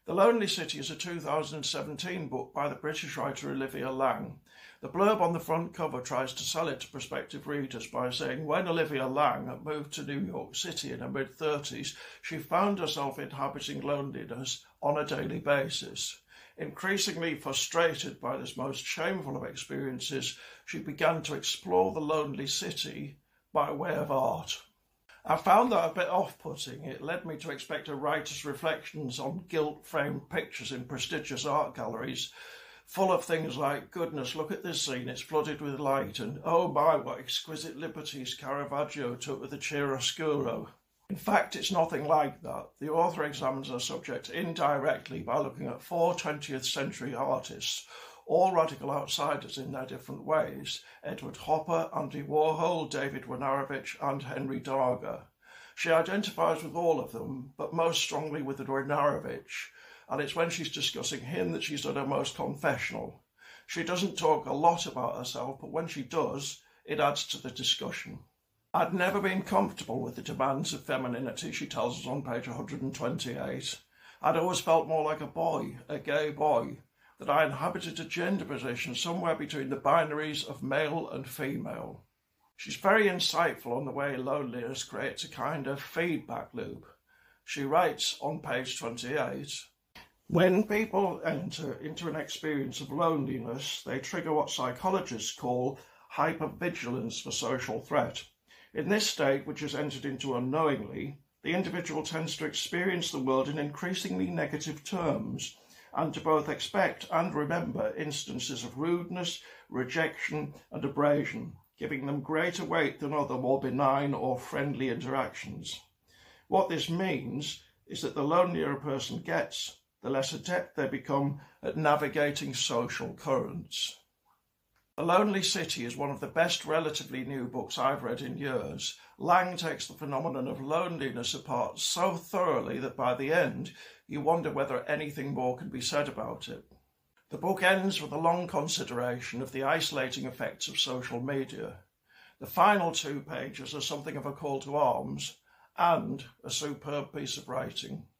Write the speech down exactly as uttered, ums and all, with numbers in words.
The Lonely City is a two thousand seventeen book by the British writer Olivia Laing. The blurb on the front cover tries to sell it to prospective readers by saying when Olivia Laing moved to New York City in her mid-thirties, she found herself inhabiting loneliness on a daily basis. Increasingly frustrated by this most shameful of experiences, she began to explore the lonely city by way of art. I found that a bit off-putting. It led me to expect a writer's reflections on gilt-framed pictures in prestigious art galleries, full of things like, goodness, look at this scene, it's flooded with light, and oh my, what exquisite liberties Caravaggio took with the chiaroscuro. In fact, it's nothing like that. The author examines her subject indirectly by looking at four twentieth century artists, all radical outsiders in their different ways: Edward Hopper, Andy Warhol, David Wojnarowicz and Henry Darger. She identifies with all of them, but most strongly with Wojnarowicz, and it's when she's discussing him that she's at her most confessional. She doesn't talk a lot about herself, but when she does, it adds to the discussion. I'd never been comfortable with the demands of femininity, she tells us on page one hundred twenty-eight. I'd always felt more like a boy, a gay boy, that I inhabited a gender position somewhere between the binaries of male and female. She's very insightful on the way loneliness creates a kind of feedback loop. She writes on page twenty-eight, when people enter into an experience of loneliness, they trigger what psychologists call hypervigilance for social threat. In this state, which is entered into unknowingly, the individual tends to experience the world in increasingly negative terms, and to both expect and remember instances of rudeness, rejection and abrasion, giving them greater weight than other more benign or friendly interactions. What this means is that the lonelier a person gets, the less adept they become at navigating social currents. The Lonely City is one of the best relatively new books I've read in years. Laing takes the phenomenon of loneliness apart so thoroughly that by the end you wonder whether anything more can be said about it. The book ends with a long consideration of the isolating effects of social media. The final two pages are something of a call to arms and a superb piece of writing.